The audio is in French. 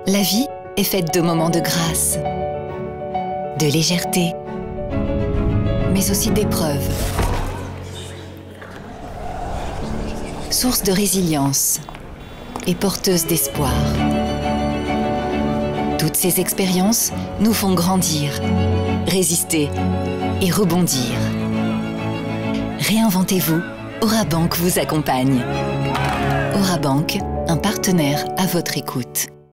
La vie est faite de moments de grâce, de légèreté, mais aussi d'épreuves. Source de résilience et porteuse d'espoir. Toutes ces expériences nous font grandir, résister et rebondir. Réinventez-vous, Orabank vous accompagne. Orabank, un partenaire à votre écoute.